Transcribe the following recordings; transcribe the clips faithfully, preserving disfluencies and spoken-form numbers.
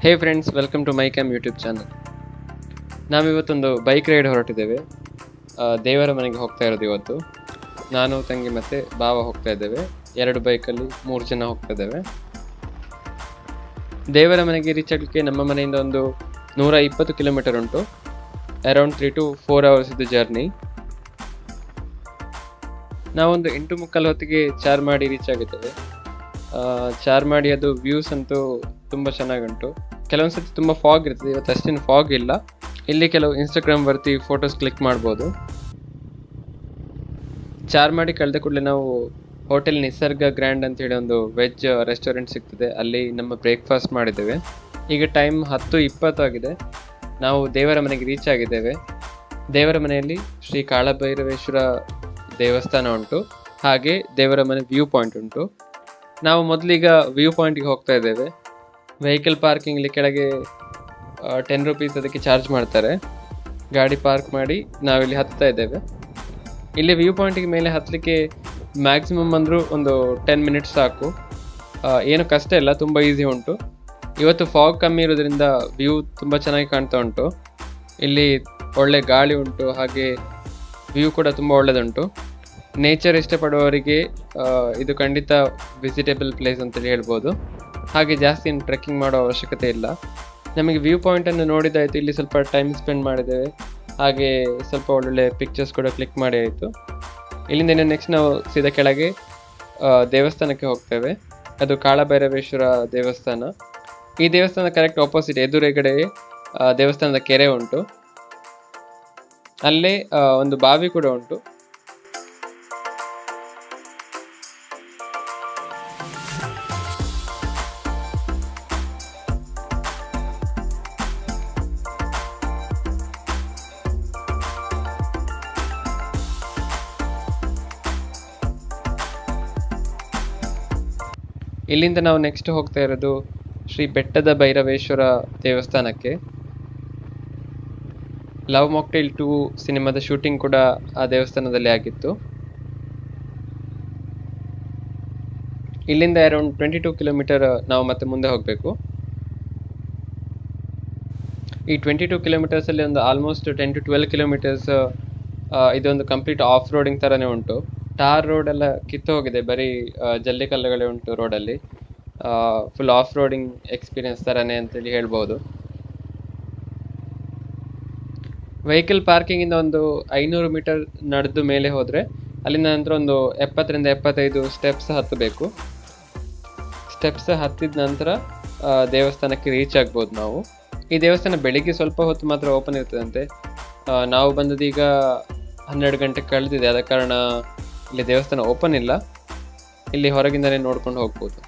Hey friends, welcome to my cam YouTube channel. ನಾವಿವತ್ತೊಂದು bike ride ಹೊರಟಿದ್ದೇವೆ. ದೇವರ ಮನೆಗೆ ಹೋಗ್ತಾ ಇರೋದು ಇವತ್ತು. ನಾನು, ತಂಗಿ ಮತ್ತು ಭಾವ ಹೋಗ್ತಾ ಇದ್ದೇವೆ. ಎರಡು ಬೈಕಲ್ಲಿ ಮೂರು ಜನ ಹೋಗ್ತಾ ಇದ್ದೇವೆ. ದೇವರ ಮನೆಗೆ ರೀಚ್ ಆಗಲಿಕ್ಕೆ ನಮ್ಮ ಮನೆಯಿಂದ ಒಂದು ನೂರ ಇಪ್ಪತ್ತು ಕಿಲೋಮೀಟರ್ ಉಂಟು. Around three to four hours ಇದು ಜರ್ನಿ. ನಾವೊಂದು ಎಂಟು ಮುಕ್ಕಾಲು ಹೊತ್ತಿಗೆ ಚಾರ್ಮಾಡಿ ರೀಚ್ ಆಗಿದ್ದೇವೆ. ಚಾರ್ಮಾಡಿ ಅದು ವ್ಯೂಸ್ ಅಂತೂ ತುಂಬ ಚೆನ್ನಾಗುಂಟು. ಕೆಲವೊಂದ್ಸತಿ ತುಂಬ ಫಾಗ್ ಇರ್ತದೆ, ಇವತ್ತು ಅಷ್ಟೇನು ಫಾಗ್ ಇಲ್ಲ. ಇಲ್ಲಿ ಕೆಲವು ಇನ್ಸ್ಟಾಗ್ರಾಮ್ ವರ್ತಿ ಫೋಟೋಸ್ ಕ್ಲಿಕ್ ಮಾಡ್ಬೋದು. ಚಾರ್ಮಾಡಿ ಕಳೆದ ಕೂಡಲೇ ನಾವು ಹೋಟೆಲ್ ನಿಸರ್ಗ ಗ್ರ್ಯಾಂಡ್ ಅಂತೇಳಿ ಒಂದು ವೆಜ್ ರೆಸ್ಟೋರೆಂಟ್ ಸಿಗ್ತದೆ, ಅಲ್ಲಿ ನಮ್ಮ ಬ್ರೇಕ್ಫಾಸ್ಟ್ ಮಾಡಿದ್ದೇವೆ. ಈಗ ಟೈಮ್ ಹತ್ತು ಇಪ್ಪತ್ತು ಆಗಿದೆ. ನಾವು ದೇವರ ಮನೆಗೆ ರೀಚ್ ಆಗಿದ್ದೇವೆ. ದೇವರ ಮನೆಯಲ್ಲಿ ಶ್ರೀ ಕಾಳಭೈರವೇಶ್ವರ ದೇವಸ್ಥಾನ ಉಂಟು, ಹಾಗೆ ದೇವರ ಮನೆ ವ್ಯೂ ಪಾಯಿಂಟ್ ಉಂಟು. ನಾವು ಮೊದಲೀಗ ವ್ಯೂ ಪಾಯಿಂಟಿಗೆ ಹೋಗ್ತಾ ಇದ್ದೇವೆ. ವೆಹಿಕಲ್ ಪಾರ್ಕಿಂಗ್ ಇಲ್ಲಿ ಕೆಳಗೆ ಟೆನ್ ರುಪೀಸ್ ಅದಕ್ಕೆ ಚಾರ್ಜ್ ಮಾಡ್ತಾರೆ. ಗಾಡಿ ಪಾರ್ಕ್ ಮಾಡಿ ನಾವಿಲ್ಲಿ ಹತ್ತಾ ಇದ್ದೇವೆ. ಇಲ್ಲಿ ವ್ಯೂ ಪಾಯಿಂಟಿಗೆ ಮೇಲೆ ಹತ್ತಲಿಕ್ಕೆ ಮ್ಯಾಕ್ಸಿಮಮ್ ಅಂದರೂ ಒಂದು ಟೆನ್ ಮಿನಿಟ್ಸ್ ಸಾಕು. ಏನು ಕಷ್ಟ ಇಲ್ಲ, ತುಂಬ ಈಸಿ ಉಂಟು. ಇವತ್ತು ಫಾಗ್ ಕಮ್ಮಿ ಇರೋದ್ರಿಂದ ವ್ಯೂ ತುಂಬ ಚೆನ್ನಾಗಿ ಕಾಣ್ತಾ ಉಂಟು. ಇಲ್ಲಿ ಒಳ್ಳೆ ಗಾಳಿ ಉಂಟು, ಹಾಗೆ ವ್ಯೂ ಕೂಡ ತುಂಬ ಒಳ್ಳೆಯದುಂಟು. ನೇಚರ್ ಇಷ್ಟಪಡುವವರಿಗೆ ಇದು ಖಂಡಿತ ವಿಸಿಟೇಬಲ್ ಪ್ಲೇಸ್ ಅಂತೇಳಿ ಹೇಳ್ಬೋದು. ಹಾಗೆ ಜಾಸ್ತಿ ಏನು ಟ್ರೆಕ್ಕಿಂಗ್ ಮಾಡೋ ಅವಶ್ಯಕತೆ ಇಲ್ಲ. ನಮಗೆ ವ್ಯೂ ಪಾಯಿಂಟನ್ನು ನೋಡಿದಾಯಿತು, ಇಲ್ಲಿ ಸ್ವಲ್ಪ ಟೈಮ್ ಸ್ಪೆಂಡ್ ಮಾಡಿದ್ದೇವೆ. ಹಾಗೆ ಸ್ವಲ್ಪ ಒಳ್ಳೊಳ್ಳೆ ಪಿಕ್ಚರ್ಸ್ ಕೂಡ ಕ್ಲಿಕ್ ಮಾಡಿ ಆಯಿತು. ಇಲ್ಲಿಂದ ನೆಕ್ಸ್ಟ್ ನಾವು ಸೀದಾ ಕೆಳಗೆ ದೇವಸ್ಥಾನಕ್ಕೆ ಹೋಗ್ತೇವೆ. ಅದು ಕಾಳಭೈರವೇಶ್ವರ ದೇವಸ್ಥಾನ. ಈ ದೇವಸ್ಥಾನ ಕರೆಕ್ಟ್ ಆಪೋಸಿಟ್ ಎದುರುಗಡೆ ದೇವಸ್ಥಾನದ ಕೆರೆ ಉಂಟು. ಅಲ್ಲೇ ಒಂದು ಬಾವಿ ಕೂಡ ಉಂಟು. ಇಲ್ಲಿಂದ ನಾವು ನೆಕ್ಸ್ಟ್ ಹೋಗ್ತಾ ಇರೋದು ಶ್ರೀ ಬೆಟ್ಟದ ಭೈರವೇಶ್ವರ ದೇವಸ್ಥಾನಕ್ಕೆ. ಲವ್ ಮಾಕ್ಟೇಲ್ ಟೂ ಸಿನಿಮಾದ ಶೂಟಿಂಗ್ ಕೂಡ ಆ ದೇವಸ್ಥಾನದಲ್ಲಿ ಆಗಿತ್ತು. ಇಲ್ಲಿಂದ ಅರೌಂಡ್ ಟ್ವೆಂಟಿ ಟೂ ಕಿಲೋಮೀಟರ್ ನಾವು ಮತ್ತೆ ಮುಂದೆ ಹೋಗಬೇಕು. ಈ ಟ್ವೆಂಟಿ ಟೂ ಕಿಲೋಮೀಟರ್ಸಲ್ಲಿ ಒಂದು almost ten to twelve kilometres ಇದೊಂದು ಕಂಪ್ಲೀಟ್ ಆಫ್ ರೋಡಿಂಗ್ ಥರನೇ ಉಂಟು. ಟಾರ್ ರೋಡ್ ಎಲ್ಲ ಕಿತ್ತು ಹೋಗಿದೆ, ಬರೀ ಜಲ್ಲಿ ಕಲ್ಲುಗಳೇ ಉಂಟು ರೋಡಲ್ಲಿ. ಫುಲ್ ಆಫ್ ರೋಡಿಂಗ್ ಎಕ್ಸ್ಪೀರಿಯನ್ಸ್ ಥರನೇ ಅಂತೇಳಿ ಹೇಳ್ಬೋದು. ವೆಹಿಕಲ್ ಪಾರ್ಕಿಂಗಿಂದ ಒಂದು ಐನೂರು ಮೀಟರ್ ನಡೆದು ಮೇಲೆ ಹೋದರೆ ಅಲ್ಲಿಂದ ನಂತರ ಒಂದು ಎಪ್ಪತ್ತರಿಂದ ಎಪ್ಪತ್ತೈದು ಸ್ಟೆಪ್ಸ್ ಹತ್ತಬೇಕು. ಸ್ಟೆಪ್ಸ್ ಹತ್ತಿದ ನಂತರ ದೇವಸ್ಥಾನಕ್ಕೆ ರೀಚ್ ಆಗ್ಬೋದು ನಾವು. ಈ ದೇವಸ್ಥಾನ ಬೆಳಿಗ್ಗೆ ಸ್ವಲ್ಪ ಹೊತ್ತು ಮಾತ್ರ ಓಪನ್ ಇರ್ತದಂತೆ. ನಾವು ಬಂದದೀಗ ಹನ್ನೆರಡು ಗಂಟೆ ಕಳೆದಿದೆ, ಆದ ಕಾರಣ ಇಲ್ಲಿ ದೇವಸ್ಥಾನ ಓಪನ್ ಇಲ್ಲ. ಇಲ್ಲಿ ಹೊರಗಿಂದಲೇ ನೋಡ್ಕೊಂಡು ಹೋಗ್ಬೋದು.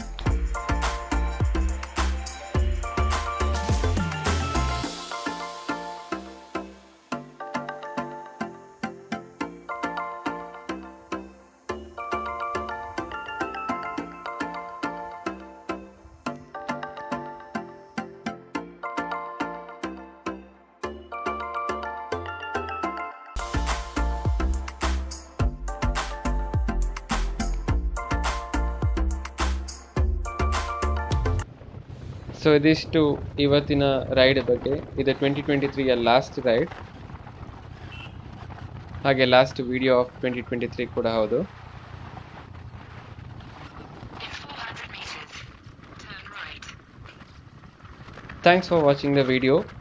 ಸೊ ಇದಿಷ್ಟು ಇವತ್ತಿನ ರೈಡ್ ಬಗ್ಗೆ. ಇದು ಟ್ವೆಂಟಿ ಟ್ವೆಂಟಿ ತ್ರೀಯ ಲಾಸ್ಟ್ ರೈಡ್, ಹಾಗೆ last video of twenty twenty three ಕೂಡ ಹೌದು. Thanks for watching the video.